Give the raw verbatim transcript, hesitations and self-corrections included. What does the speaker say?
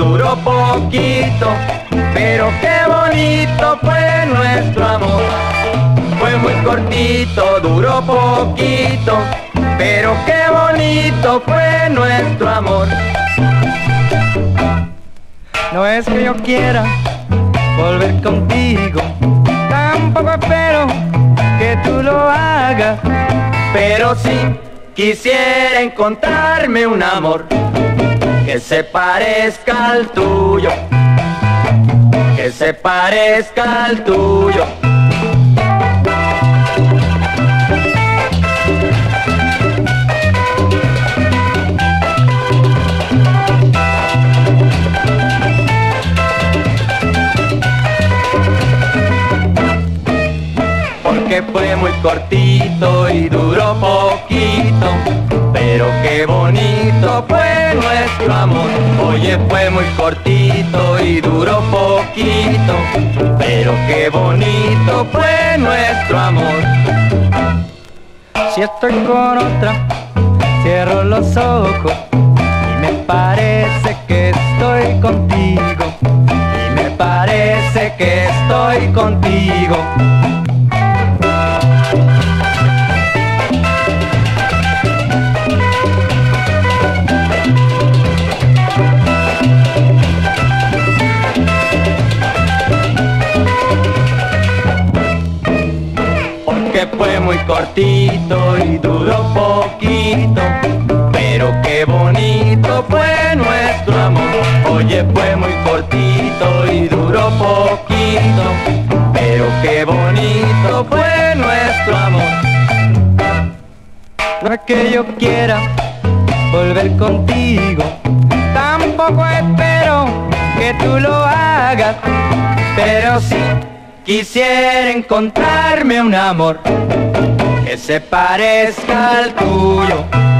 duró poquito, pero qué bonito fue nuestro amor. Fue muy cortito, duró poquito, pero qué bonito fue nuestro amor. No es que yo quiera volver contigo, tampoco espero que tú lo hagas, pero sí quisiera encontrarme un amor que se parezca al tuyo, que se parezca al tuyo. Que fue muy cortito y duró poquito, pero qué bonito fue nuestro amor. Oye, fue muy cortito y duró poquito, pero qué bonito fue nuestro amor. Si estoy con otra, cierro los ojos y me parece que estoy contigo, y me parece que estoy contigo. Que fue muy cortito y duró poquito, pero qué bonito fue nuestro amor. Oye, fue muy cortito y duró poquito, pero qué bonito fue nuestro amor. No es que yo quiera volver contigo, tampoco espero que tú lo hagas, pero sí quisiera encontrarme un amor que se parezca al tuyo,